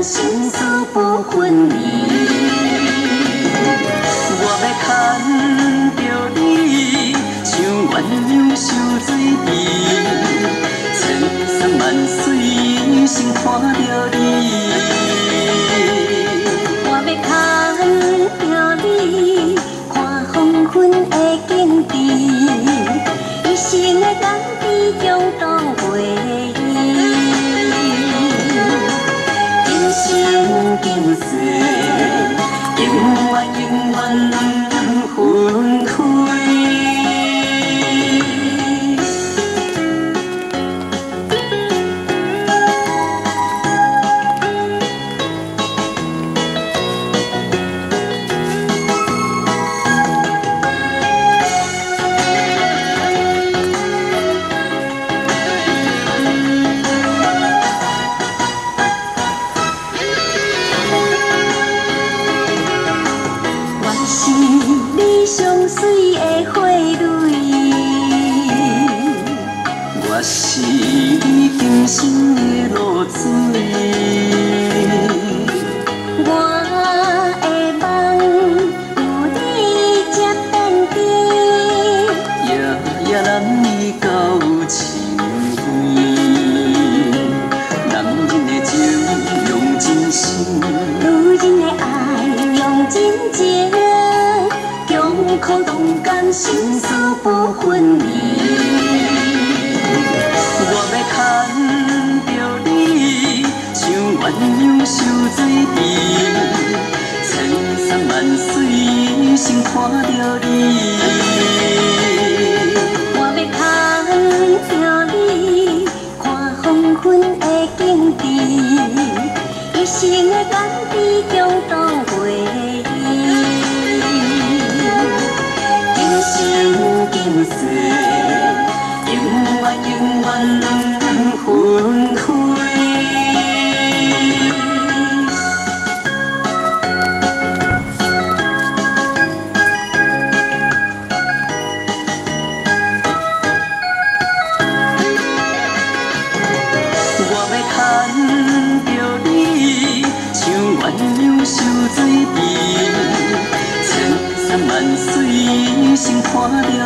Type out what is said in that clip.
生死不分离。我要牵着你，像鸳鸯受水滴，千山万水心看着你。我要牵着你，看黄昏的景致，一生的甘甜共度回忆。今生今世，永远永远分开。是你上水的花蕊，我是你今生的露水。我的梦有你才变甜，夜夜男女到深远。男人的情用真心，女人的爱用真情。苦同甘，生死不分离。我要牵着你，像鸳鸯受水滴，千山万水心看着你。我要牵着你，看黄昏的景致，一生的甘甜共度回忆。今世永远永远分开。我要牵着你，像鸳鸯受水滴，千山万水心看着。